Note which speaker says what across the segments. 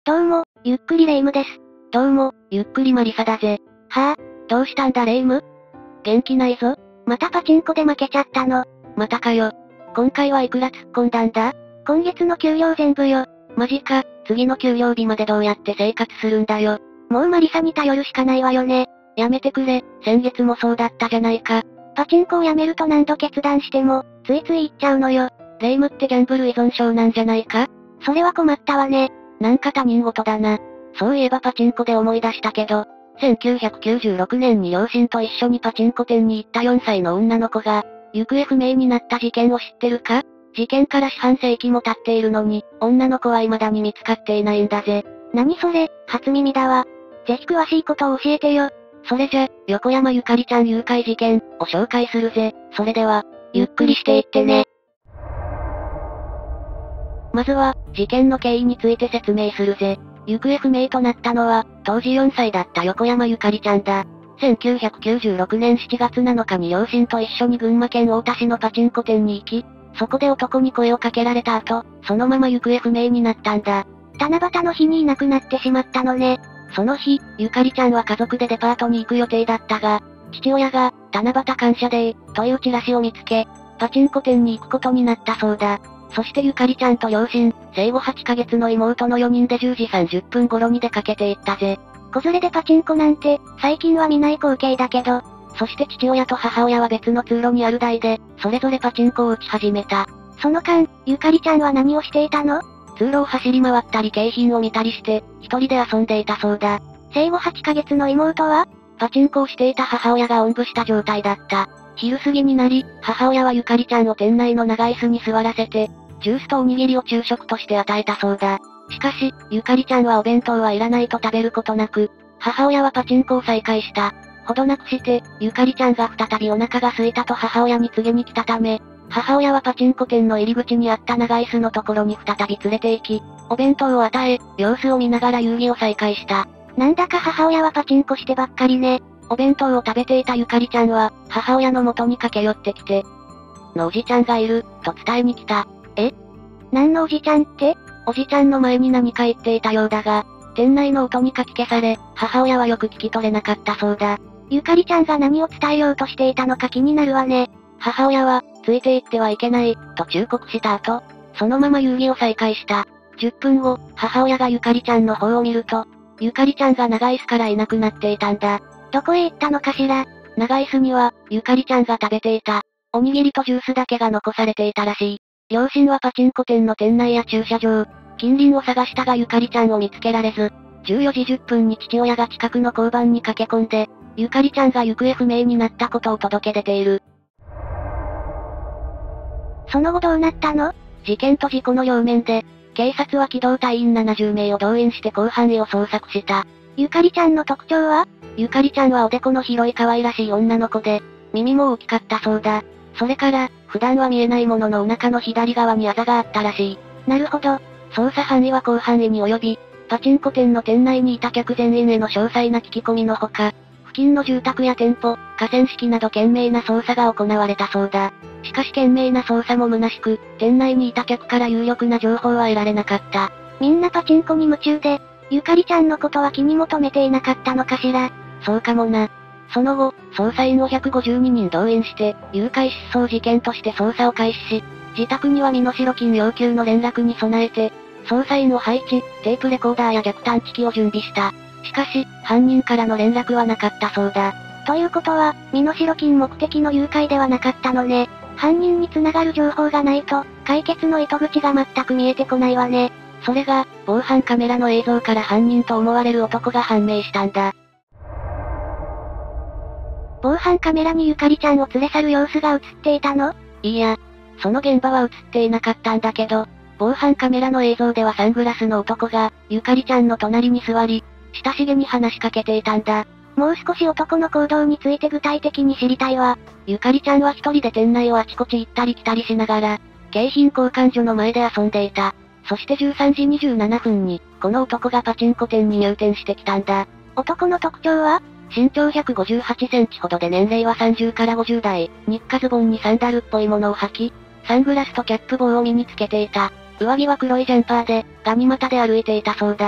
Speaker 1: どうも、ゆっくりレ夢ムです。
Speaker 2: どうも、ゆっくりマリサだぜ。
Speaker 1: はぁ、
Speaker 2: どうしたんだレ夢ム？元気ないぞ。
Speaker 1: またパチンコで負けちゃったの。
Speaker 2: またかよ。今回はいくら突っ込んだんだ？
Speaker 1: 今月の給料全部よ。
Speaker 2: マジか、次の給料日までどうやって生活するんだよ。
Speaker 1: もうマリサに頼るしかないわよね。
Speaker 2: やめてくれ、先月もそうだったじゃないか。
Speaker 1: パチンコをやめると何度決断しても、ついつい行っちゃうのよ。
Speaker 2: レ夢ムってギャンブル依存症なんじゃないか？
Speaker 1: それは困ったわね。
Speaker 2: なんか他人事だな。そういえばパチンコで思い出したけど、1996年に両親と一緒にパチンコ店に行った4歳の女の子が、行方不明になった事件を知ってるか？事件から四半世紀も経っているのに、女の子は未だに見つかっていないんだぜ。
Speaker 1: 何それ、初耳だわ。ぜひ詳しいことを教えてよ。
Speaker 2: それじゃ、横山ゆかりちゃん誘拐事件を紹介するぜ。それでは、ゆっくりしていってね。まずは、事件の経緯について説明するぜ。行方不明となったのは、当時4歳だった横山ゆかりちゃんだ。1996年7月7日に両親と一緒に群馬県太田市のパチンコ店に行き、そこで男に声をかけられた後、そのまま行方不明になったんだ。
Speaker 1: 七夕の日にいなくなってしまったのね。
Speaker 2: その日、ゆかりちゃんは家族でデパートに行く予定だったが、父親が、七夕感謝デー、というチラシを見つけ、パチンコ店に行くことになったそうだ。そしてゆかりちゃんと両親、生後8ヶ月の妹の4人で10時30分頃に出かけて行ったぜ。
Speaker 1: 子連れでパチンコなんて、最近は見ない光景だけど。
Speaker 2: そして父親と母親は別の通路にある台で、それぞれパチンコを打ち始めた。
Speaker 1: その間、ゆかりちゃんは何をしていたの？
Speaker 2: 通路を走り回ったり景品を見たりして、一人で遊んでいたそうだ。
Speaker 1: 生後8ヶ月の妹は？
Speaker 2: パチンコをしていた母親がおんぶした状態だった。昼過ぎになり、母親はゆかりちゃんを店内の長椅子に座らせて、ジュースとおにぎりを昼食として与えたそうだ。しかし、ゆかりちゃんはお弁当はいらないと食べることなく、母親はパチンコを再開した。ほどなくして、ゆかりちゃんが再びお腹が空いたと母親に告げに来たため、母親はパチンコ店の入り口にあった長椅子のところに再び連れて行き、お弁当を与え、様子を見ながら遊戯を再開した。
Speaker 1: なんだか母親はパチンコしてばっかりね。
Speaker 2: お弁当を食べていたゆかりちゃんは、母親の元に駆け寄ってきて、のおじちゃんがいる、と伝えに来た。
Speaker 1: 何のおじちゃんって？
Speaker 2: おじちゃんの前に何か言っていたようだが、店内の音にかき消され、母親はよく聞き取れなかったそうだ。
Speaker 1: ゆかりちゃんが何を伝えようとしていたのか気になるわね。
Speaker 2: 母親は、ついて行ってはいけない、と忠告した後、そのまま遊戯を再開した。10分後、母親がゆかりちゃんの方を見ると、ゆかりちゃんが長椅子からいなくなっていたんだ。
Speaker 1: どこへ行ったのかしら？
Speaker 2: 長椅子には、ゆかりちゃんが食べていた、おにぎりとジュースだけが残されていたらしい。両親はパチンコ店の店内や駐車場、近隣を探したがゆかりちゃんを見つけられず、14時10分に父親が近くの交番に駆け込んで、ゆかりちゃんが行方不明になったことを届け出ている。
Speaker 1: その後どうなったの？
Speaker 2: 事件と事故の両面で、警察は機動隊員70名を動員して広範囲を捜索した。
Speaker 1: ゆかりちゃんの特徴は？
Speaker 2: ゆかりちゃんはおでこの広い可愛らしい女の子で、耳も大きかったそうだ。それから、普段は見えないもののお腹の左側にあざがあったらしい。
Speaker 1: なるほど。
Speaker 2: 捜査範囲は広範囲に及び、パチンコ店の店内にいた客全員への詳細な聞き込みのほか、付近の住宅や店舗、河川敷など懸命な捜査が行われたそうだ。しかし懸命な捜査も虚しく、店内にいた客から有力な情報は得られなかった。
Speaker 1: みんなパチンコに夢中で、ゆかりちゃんのことは気にも留めていなかったのかしら。
Speaker 2: そうかもな。その後、捜査員を152人動員して、誘拐失踪事件として捜査を開始し、自宅には身代金要求の連絡に備えて、捜査員を配置、テープレコーダーや逆探知機を準備した。しかし、犯人からの連絡はなかったそうだ。
Speaker 1: ということは、身代金目的の誘拐ではなかったのね。犯人に繋がる情報がないと、解決の糸口が全く見えてこないわね。
Speaker 2: それが、防犯カメラの映像から犯人と思われる男が判明したんだ。
Speaker 1: 防犯カメラにゆかりちゃんを連れ去る様子が映っていたの？
Speaker 2: いいや、その現場は映っていなかったんだけど、防犯カメラの映像ではサングラスの男が、ゆかりちゃんの隣に座り、親しげに話しかけていたんだ。
Speaker 1: もう少し男の行動について具体的に知りたいわ。
Speaker 2: ゆかりちゃんは一人で店内をあちこち行ったり来たりしながら、景品交換所の前で遊んでいた。そして13時27分に、この男がパチンコ店に入店してきたんだ。
Speaker 1: 男の特徴は？
Speaker 2: 身長158センチほどで年齢は30から50代、日課ズボンにサンダルっぽいものを履き、サングラスとキャップ帽を身につけていた。上着は黒いジャンパーで、ガニ股で歩いていたそうだ。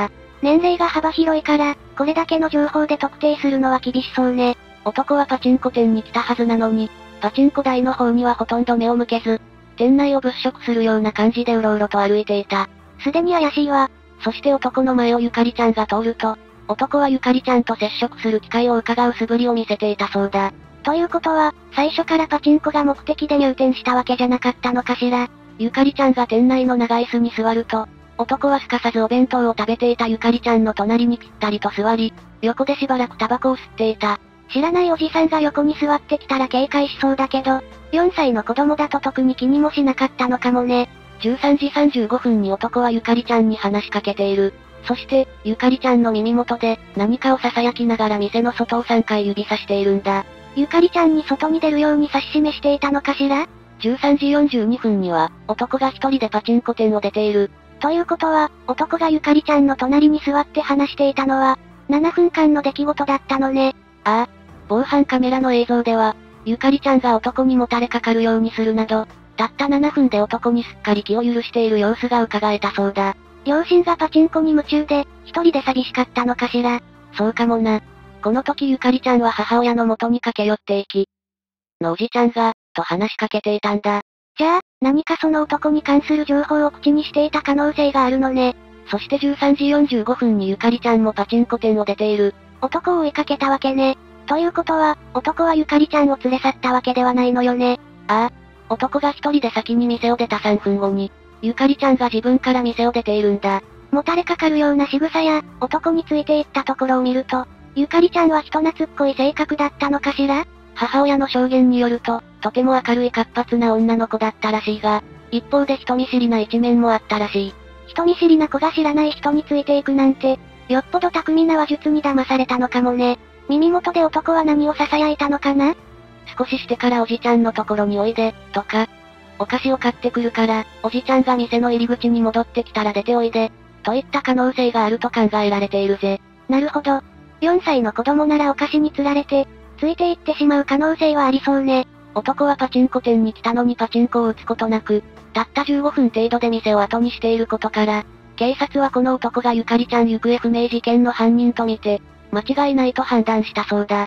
Speaker 1: 年齢が幅広いから、これだけの情報で特定するのは厳しそうね。
Speaker 2: 男はパチンコ店に来たはずなのに、パチンコ台の方にはほとんど目を向けず、店内を物色するような感じでうろうろと歩いていた。
Speaker 1: すでに怪しいわ。
Speaker 2: そして男の前をゆかりちゃんが通ると、男はゆかりちゃんと接触する機会を伺う素振りを見せていたそうだ。
Speaker 1: ということは、最初からパチンコが目的で入店したわけじゃなかったのかしら。
Speaker 2: ゆかりちゃんが店内の長椅子に座ると、男はすかさずお弁当を食べていたゆかりちゃんの隣にぴったりと座り、横でしばらくタバコを吸っていた。
Speaker 1: 知らないおじさんが横に座ってきたら警戒しそうだけど、4歳の子供だと特に気にもしなかったのかもね。
Speaker 2: 13時35分に男はゆかりちゃんに話しかけている。そして、ゆかりちゃんの耳元で、何かを囁きながら店の外を3回指さしているんだ。
Speaker 1: ゆかりちゃんに外に出るように指し示していたのかしら？
Speaker 2: 13時42分には、男が一人でパチンコ店を出ている。
Speaker 1: ということは、男がゆかりちゃんの隣に座って話していたのは、7分間の出来事だったのね。
Speaker 2: ああ、防犯カメラの映像では、ゆかりちゃんが男にもたれかかるようにするなど、たった7分で男にすっかり気を許している様子が伺えたそうだ。
Speaker 1: 両親がパチンコに夢中で、一人で寂しかったのかしら。
Speaker 2: そうかもな。この時ゆかりちゃんは母親の元に駆け寄っていき、のおじちゃんが、と話しかけていたんだ。
Speaker 1: じゃあ、何かその男に関する情報を口にしていた可能性があるのね。
Speaker 2: そして13時45分にゆかりちゃんもパチンコ店を出ている。
Speaker 1: 男を追いかけたわけね。ということは、男はゆかりちゃんを連れ去ったわけではないのよね。
Speaker 2: ああ、男が一人で先に店を出た3分後に、ゆかりちゃんが自分から店を出ているんだ。
Speaker 1: もたれかかるような仕草や、男についていったところを見ると、ゆかりちゃんは人懐っこい性格だったのかしら？
Speaker 2: 母親の証言によると、とても明るい活発な女の子だったらしいが、一方で人見知りな一面もあったらしい。
Speaker 1: 人見知りな子が知らない人についていくなんて、よっぽど巧みな話術に騙されたのかもね。耳元で男は何を囁いたのかな？
Speaker 2: 少ししてからおじちゃんのところにおいで、とか、お菓子を買ってくるから、おじちゃんが店の入り口に戻ってきたら出ておいで、といった可能性があると考えられているぜ。
Speaker 1: なるほど。4歳の子供ならお菓子に釣られて、ついていってしまう可能性はありそうね。
Speaker 2: 男はパチンコ店に来たのにパチンコを打つことなく、たった15分程度で店を後にしていることから、警察はこの男がゆかりちゃん行方不明事件の犯人とみて、間違いないと判断したそうだ。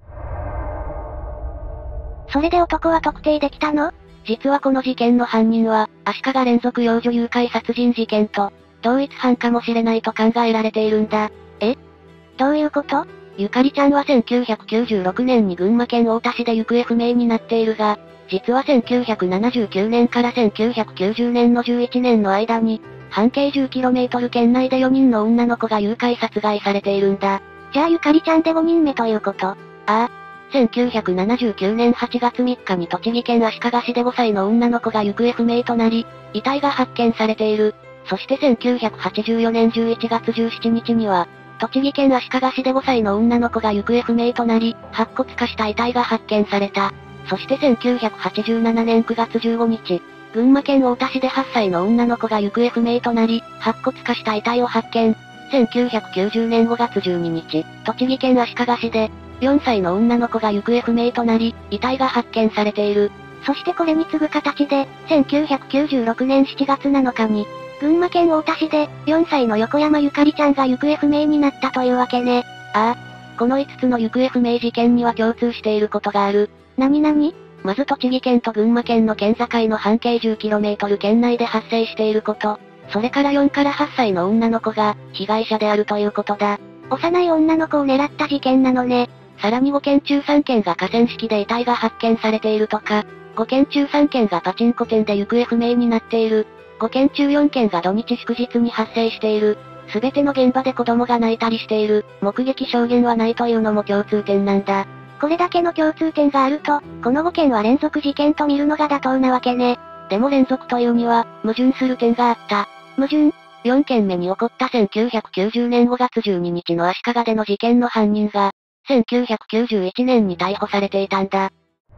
Speaker 1: それで男は特定できたの？
Speaker 2: 実はこの事件の犯人は、足利連続幼女誘拐殺人事件と、同一犯かもしれないと考えられているんだ。
Speaker 1: どういうこと？
Speaker 2: ゆかりちゃんは1996年に群馬県太田市で行方不明になっているが、実は1979年から1990年の11年の間に、半径 10km 圏内で4人の女の子が誘拐殺害されているんだ。
Speaker 1: じゃあゆかりちゃんで5人目ということ？
Speaker 2: ああ。1979年8月3日に栃木県足利市で5歳の女の子が行方不明となり、遺体が発見されている。そして1984年11月17日には、栃木県足利市で5歳の女の子が行方不明となり、白骨化した遺体が発見された。そして1987年9月15日、群馬県太田市で8歳の女の子が行方不明となり、白骨化した遺体を発見。1990年5月12日、栃木県足利市で、4歳の女の子が行方不明となり、遺体が発見されている。
Speaker 1: そしてこれに次ぐ形で、1996年7月7日に、群馬県太田市で、4歳の横山ゆかりちゃんが行方不明になったというわけね。
Speaker 2: ああ。この5つの行方不明事件には共通していることがある。
Speaker 1: 何々？
Speaker 2: まず栃木県と群馬県の県境の半径 10km 圏内で発生していること。それから4から8歳の女の子が、被害者であるということだ。
Speaker 1: 幼い女の子を狙った事件なのね。
Speaker 2: さらに5件中3件が河川敷で遺体が発見されているとか、5件中3件がパチンコ店で行方不明になっている。5件中4件が土日祝日に発生している。すべての現場で子供が泣いたりしている。目撃証言はないというのも共通点なんだ。
Speaker 1: これだけの共通点があると、この5件は連続事件と見るのが妥当なわけね。
Speaker 2: でも連続というには、矛盾する点があった。
Speaker 1: 矛盾
Speaker 2: ？4件目に起こった1990年5月12日の足利での事件の犯人が、1991年に逮捕されていたんだ。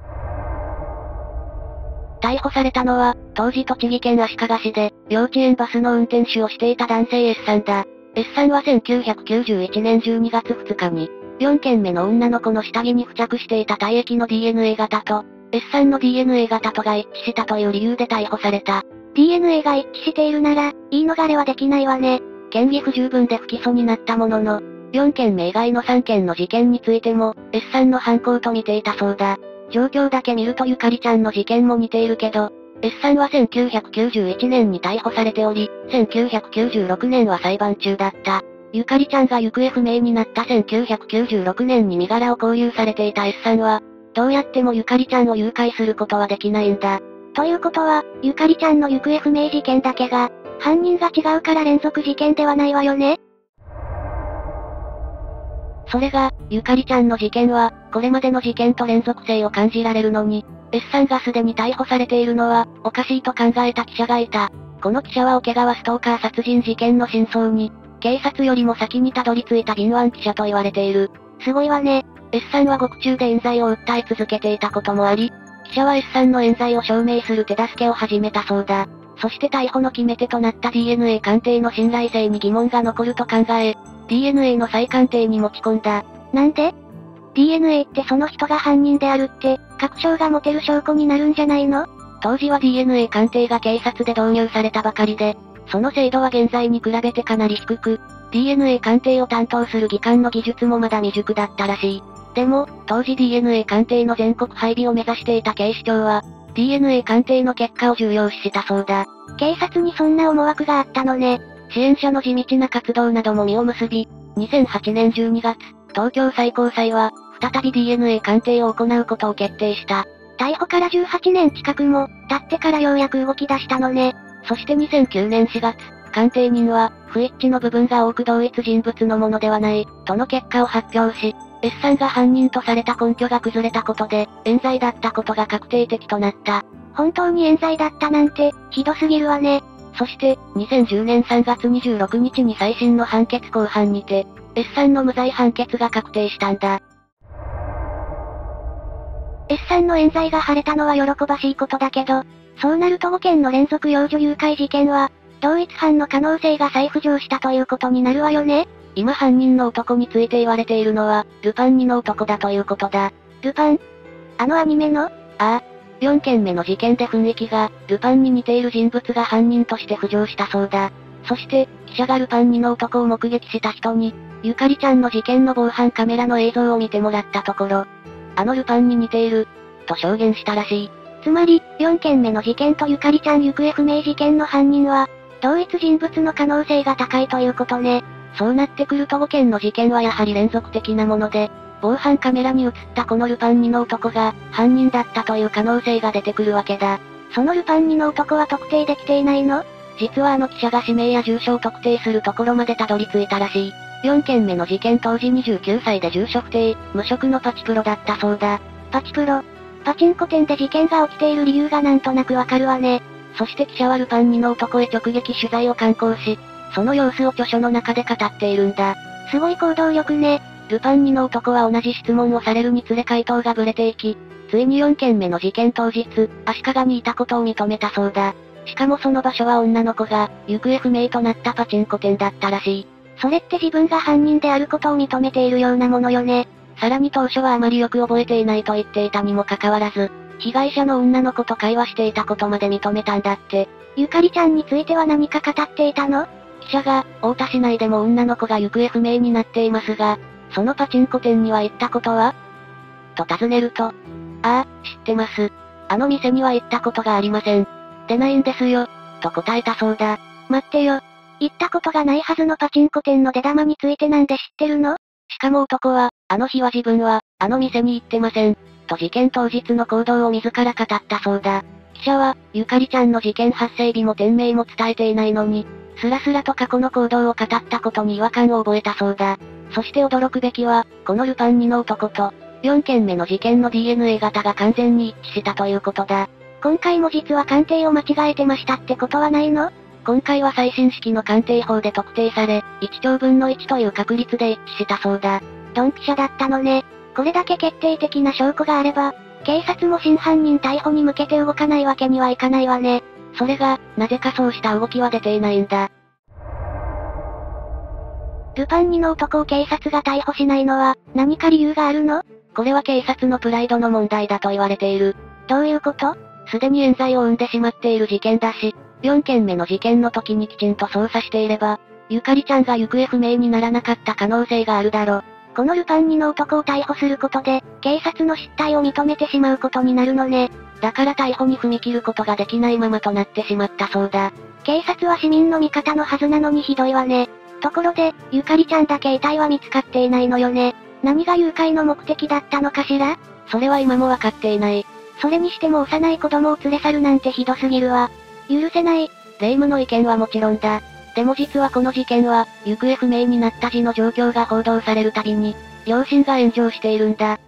Speaker 2: 逮捕されたのは、当時栃木県足利市で、幼稚園バスの運転手をしていた男性 S さんだ。S さんは1991年12月2日に、4件目の女の子の下着に付着していた体液の DNA 型と、S さんの DNA 型とが一致したという理由で逮捕された。
Speaker 1: DNA が一致しているなら、言い逃れはできないわね。
Speaker 2: 嫌疑不十分で不起訴になったものの、4件目以外の3件の事件についても、S さんの犯行と見ていたそうだ。状況だけ見るとゆかりちゃんの事件も似ているけど、S さんは1991年に逮捕されており、1996年は裁判中だった。ゆかりちゃんが行方不明になった1996年に身柄を勾留されていた S さんは、どうやってもゆかりちゃんを誘拐することはできないんだ。
Speaker 1: ということは、ゆかりちゃんの行方不明事件だけが、犯人が違うから連続事件ではないわよね？
Speaker 2: それが、ゆかりちゃんの事件は、これまでの事件と連続性を感じられるのに、S さんがすでに逮捕されているのは、おかしいと考えた記者がいた。この記者は桶川ストーカー殺人事件の真相に、警察よりも先にたどり着いた敏腕記者と言われている。
Speaker 1: すごいわね。
Speaker 2: S さんは獄中で冤罪を訴え続けていたこともあり、記者は S さんの冤罪を証明する手助けを始めたそうだ。そして逮捕の決め手となった DNA 鑑定の信頼性に疑問が残ると考え、DNA の再鑑定に持ち込んだ。
Speaker 1: なんで？ DNA ってその人が犯人であるって、確証が持てる証拠になるんじゃないの？
Speaker 2: 当時は DNA 鑑定が警察で導入されたばかりで、その精度は現在に比べてかなり低く、DNA 鑑定を担当する技官の技術もまだ未熟だったらしい。でも、当時 DNA 鑑定の全国配備を目指していた警視庁は、DNA 鑑定の結果を重要視したそうだ。
Speaker 1: 警察にそんな思惑があったのね。
Speaker 2: 支援者の地道な活動なども実を結び、2008年12月、東京最高裁は、再び DNA 鑑定を行うことを決定した。
Speaker 1: 逮捕から18年近くも、経ってからようやく動き出したのね。
Speaker 2: そして2009年4月、鑑定人は、不一致の部分が多く同一人物のものではない、との結果を発表し、S さんが犯人とされた根拠が崩れたことで、冤罪だったことが確定的となった。
Speaker 1: 本当に冤罪だったなんて、ひどすぎるわね。
Speaker 2: そして、2010年3月26日に再審の判決公判にて、S さんの無罪判決が確定したんだ。
Speaker 1: S さんの冤罪が晴れたのは喜ばしいことだけど、そうなると5件の連続幼女誘拐事件は、同一犯の可能性が再浮上したということになるわよね。
Speaker 2: 今犯人の男について言われているのは、ルパン2の男だということだ。
Speaker 1: ルパン？あのアニメの？
Speaker 2: ああ。4件目の事件で雰囲気が、ルパンに似ている人物が犯人として浮上したそうだ。そして、記者がルパン2の男を目撃した人に、ゆかりちゃんの事件の防犯カメラの映像を見てもらったところ、あのルパンに似ている、と証言したらしい。
Speaker 1: つまり、4件目の事件とゆかりちゃん行方不明事件の犯人は、同一人物の可能性が高いということね。
Speaker 2: そうなってくると5件の事件はやはり連続的なもので、防犯カメラに映ったこのルパン2の男が、犯人だったという可能性が出てくるわけだ。
Speaker 1: そのルパン2の男は特定できていないの？
Speaker 2: 実はあの記者が氏名や住所を特定するところまでたどり着いたらしい。4件目の事件当時29歳で住所不定、無職のパチプロだったそうだ。
Speaker 1: パチプロ。パチンコ店で事件が起きている理由がなんとなくわかるわね。
Speaker 2: そして記者はルパン2の男へ直撃取材を敢行し、その様子を著書の中で語っているんだ。
Speaker 1: すごい行動力ね。
Speaker 2: ルパン2の男は同じ質問をされるにつれ回答がブレていき、ついに4件目の事件当日、足利にいたことを認めたそうだ。しかもその場所は女の子が、行方不明となったパチンコ店だったらしい。
Speaker 1: それって自分が犯人であることを認めているようなものよね。
Speaker 2: さらに当初はあまりよく覚えていないと言っていたにもかかわらず、被害者の女の子と会話していたことまで認めたんだって。
Speaker 1: ゆかりちゃんについては何か語っていたの？
Speaker 2: 記者が、太田市内でも女の子が行方不明になっていますが、そのパチンコ店には行ったことは？と尋ねると、ああ、知ってます。あの店には行ったことがありません。出ないんですよ、と答えたそうだ。
Speaker 1: 待ってよ。行ったことがないはずのパチンコ店の出玉についてなんで知ってるの？
Speaker 2: しかも男は、あの日は自分は、あの店に行ってません。と事件当日の行動を自ら語ったそうだ。記者は、ゆかりちゃんの事件発生日も店名も伝えていないのに、スラスラと過去の行動を語ったことに違和感を覚えたそうだ。そして驚くべきは、このルパン2の男と、4件目の事件の DNA 型が完全に一致したということだ。
Speaker 1: 今回も実は鑑定を間違えてましたってことはないの？
Speaker 2: 今回は最新式の鑑定法で特定され、1兆分の1という確率で一致したそうだ。
Speaker 1: ドンピシャだったのね。これだけ決定的な証拠があれば、警察も真犯人逮捕に向けて動かないわけにはいかないわね。
Speaker 2: それが、なぜかそうした動きは出ていないんだ。
Speaker 1: ルパン2の男を警察が逮捕しないのは、何か理由があるの？
Speaker 2: これは警察のプライドの問題だと言われている。
Speaker 1: どういうこと？
Speaker 2: すでに冤罪を生んでしまっている事件だし、4件目の事件の時にきちんと捜査していれば、 ゆかりちゃんが行方不明にならなかった可能性があるだろ。
Speaker 1: このルパン2の男を逮捕することで、警察の失態を認めてしまうことになるのね。
Speaker 2: だから逮捕に踏み切ることができないままとなってしまったそうだ。
Speaker 1: 警察は市民の味方のはずなのにひどいわね。ところで、ゆかりちゃんだけ遺体は見つかっていないのよね。何が誘拐の目的だったのかしら？
Speaker 2: それは今もわかっていない。
Speaker 1: それにしても幼い子供を連れ去るなんてひどすぎるわ。許せない。
Speaker 2: 霊夢の意見はもちろんだ。でも実はこの事件は、行方不明になった時の状況が報道されるたびに、両親が炎上しているんだ。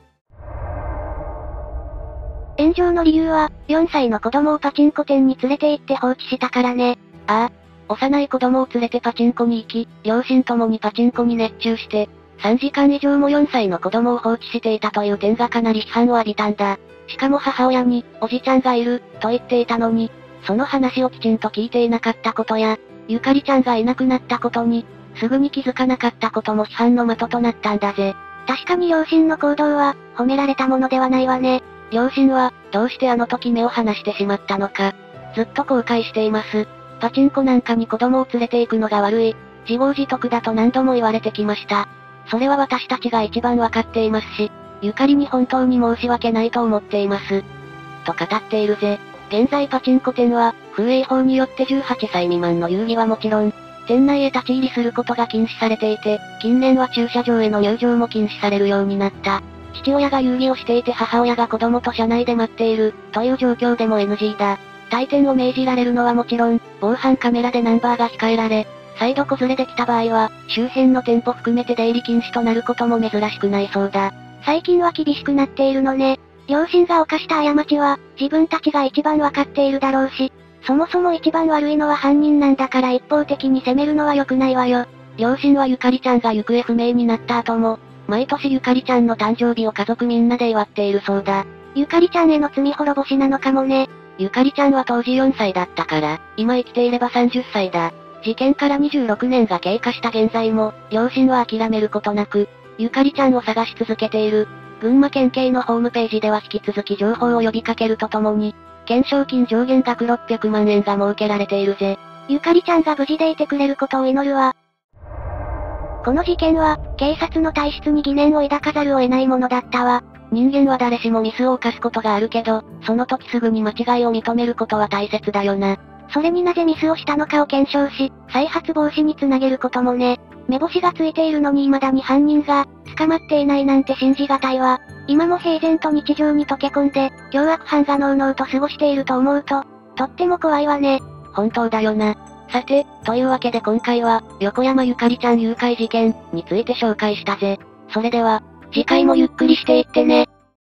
Speaker 1: 炎上の理由は、4歳の子供をパチンコ店に連れて行って放置したからね。
Speaker 2: ああ、幼い子供を連れてパチンコに行き、両親ともにパチンコに熱中して、3時間以上も4歳の子供を放置していたという点がかなり批判を浴びたんだ。しかも母親に、おじちゃんがいる、と言っていたのに、その話をきちんと聞いていなかったことや、ゆかりちゃんがいなくなったことに、すぐに気づかなかったことも批判の的となったんだぜ。
Speaker 1: 確かに両親の行動は、褒められたものではないわね。
Speaker 2: 両親は、どうしてあの時目を離してしまったのか、ずっと後悔しています。パチンコなんかに子供を連れて行くのが悪い、自業自得だと何度も言われてきました。それは私たちが一番わかっていますし、ゆかりに本当に申し訳ないと思っています。と語っているぜ。現在パチンコ店は、風営法によって18歳未満の遊戯はもちろん、店内へ立ち入りすることが禁止されていて、近年は駐車場への入場も禁止されるようになった。父親が遊戯をしていて母親が子供と車内で待っている、という状況でも NG だ。退店を命じられるのはもちろん、防犯カメラでナンバーが控えられ、再度子連れできた場合は、周辺の店舗含めて出入り禁止となることも珍しくないそうだ。
Speaker 1: 最近は厳しくなっているのね。両親が犯した過ちは、自分たちが一番わかっているだろうし、そもそも一番悪いのは犯人なんだから一方的に責めるのは良くないわよ。
Speaker 2: 両親はゆかりちゃんが行方不明になった後も、毎年ゆかりちゃんの誕生日を家族みんなで祝っているそうだ。
Speaker 1: ゆかりちゃんへの罪滅ぼしなのかもね。
Speaker 2: ゆかりちゃんは当時4歳だったから、今生きていれば30歳だ。事件から26年が経過した現在も、両親は諦めることなく、ゆかりちゃんを探し続けている。群馬県警のホームページでは引き続き情報を呼びかけるとともに、懸賞金上限額600万円が設けられているぜ。
Speaker 1: ゆかりちゃんが無事でいてくれることを祈るわ。この事件は、警察の体質に疑念を抱かざるを得ないものだったわ。
Speaker 2: 人間は誰しもミスを犯すことがあるけど、その時すぐに間違いを認めることは大切だよな。
Speaker 1: それになぜミスをしたのかを検証し、再発防止につなげることもね。目星がついているのに未だに犯人が、捕まっていないなんて信じがたいわ。今も平然と日常に溶け込んで、凶悪犯がのうのうと過ごしていると思うと、とっても怖いわね。
Speaker 2: 本当だよな。さて、というわけで今回は、横山ゆかりちゃん誘拐事件について紹介したぜ。それでは、次回もゆっくりしていってね。